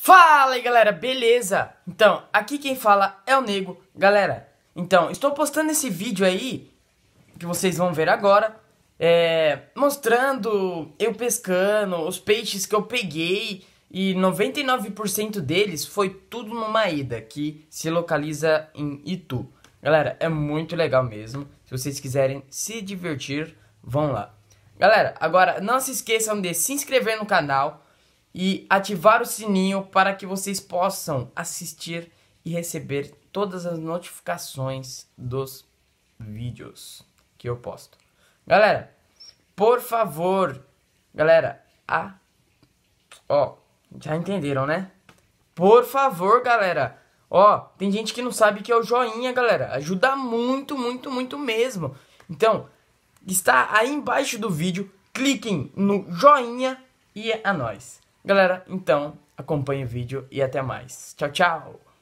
Fala aí galera, beleza? Então, aqui quem fala é o Nego. Galera, então, estou postando esse vídeo aí, que vocês vão ver agora, mostrando eu pescando, os peixes que eu peguei, e 99% deles foi tudo numa ida, que se localiza em Itu. Galera, é muito legal mesmo, se vocês quiserem se divertir, vão lá. Galera, agora não se esqueçam de se inscrever no canal e ativar o sininho para que vocês possam assistir e receber todas as notificações dos vídeos que eu posto. Galera, por favor, galera, já entenderam, né? Por favor, galera, tem gente que não sabe que é o joinha, galera, ajuda muito, muito, muito mesmo. Então, está aí embaixo do vídeo, cliquem no joinha e é nóis. Galera, então, acompanhe o vídeo e até mais. Tchau, tchau!